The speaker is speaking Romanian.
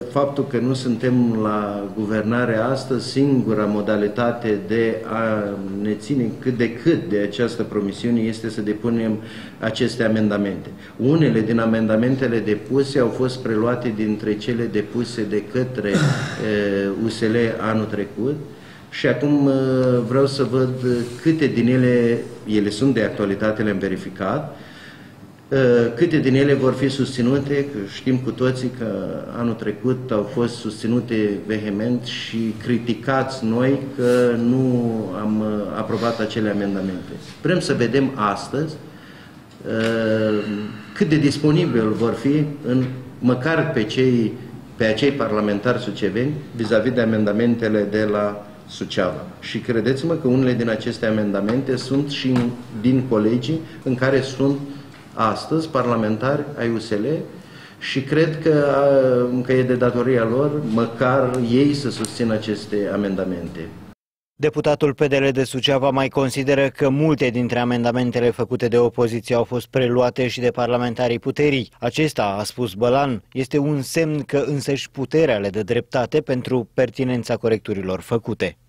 Faptul că nu suntem la guvernare astăzi, singura modalitate de a ne ține cât de cât de această promisiune este să depunem aceste amendamente. Unele din amendamentele depuse au fost preluate dintre cele depuse de către USL anul trecut și acum vreau să văd câte din ele sunt de actualitate, le-am verificat, câte din ele vor fi susținute, că știm cu toții că anul trecut au fost susținute vehement și criticați noi că nu am aprobat acele amendamente. Vrem să vedem astăzi cât de disponibil vor fi, măcar pe acei parlamentari suceveni, vis-a-vis de amendamentele de la Suceava. Și credeți-mă că unele din aceste amendamente sunt și din colegii în care sunt astăzi parlamentari ai USL și cred că e de datoria lor măcar ei să susțină aceste amendamente. Deputatul PDL de Suceava mai consideră că multe dintre amendamentele făcute de opoziție au fost preluate și de parlamentarii puterii. Acesta, a spus Bălan, este un semn că însăși puterea le dă dreptate pentru pertinența corecturilor făcute.